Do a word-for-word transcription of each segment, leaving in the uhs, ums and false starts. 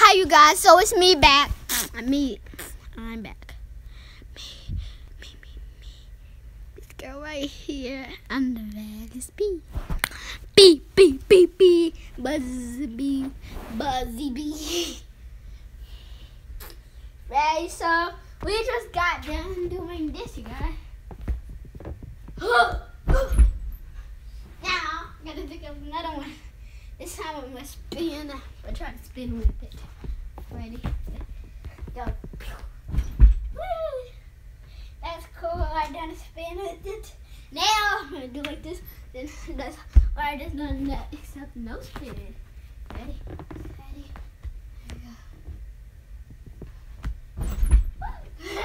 Hi you guys, so it's me back. I'm me. I'm back. Me, me, me, me. This girl right here. And the red is B. B, B, B, B. Buzzy B. Buzzy B. Right, so we just got done doing this, you guys. Now, I'm gonna pick up another one. This time I'm gonna spin. I'll try to spin with it. Ready? Go. Woo! That's cool. I done a spin with it. Now I'm gonna do like this. Then that's why I just done that except no spinning. Ready? Ready? There we go.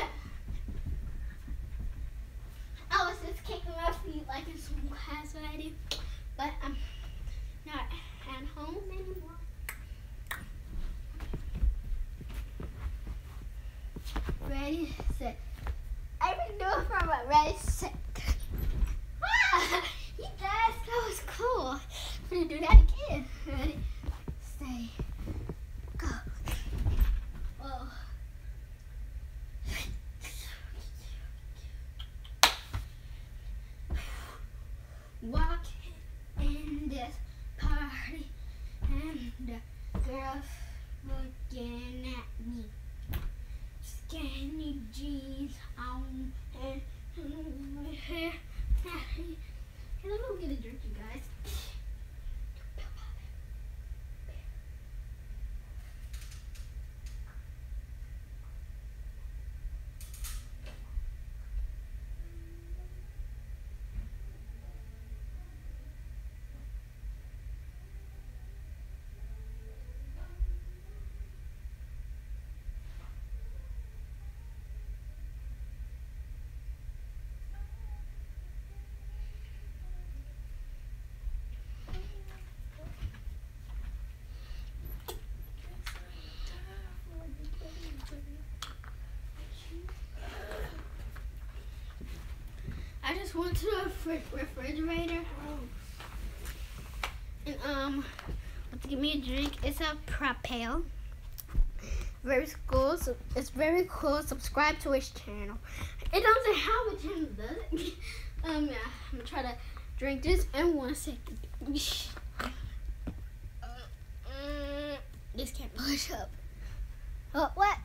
I was just kicking my feet like in some class already, but I'm not at home anymore. Ready, set. I've been doing from a ready, set. Ah, you guys, that was cool. I'm gonna do that again. Ready, stay, go. Whoa. Walk in this party and the girls looking at me. Skinny jeans on and my hair. And I'm gonna get a drink, you guys. I just went to the fr refrigerator and um, to give me a drink. It's a Propel. Very cool. So it's very cool. Subscribe to his channel. It doesn't have a channel, does it? um, yeah. I'm gonna try to drink this in one second. This can't push up. Oh, what?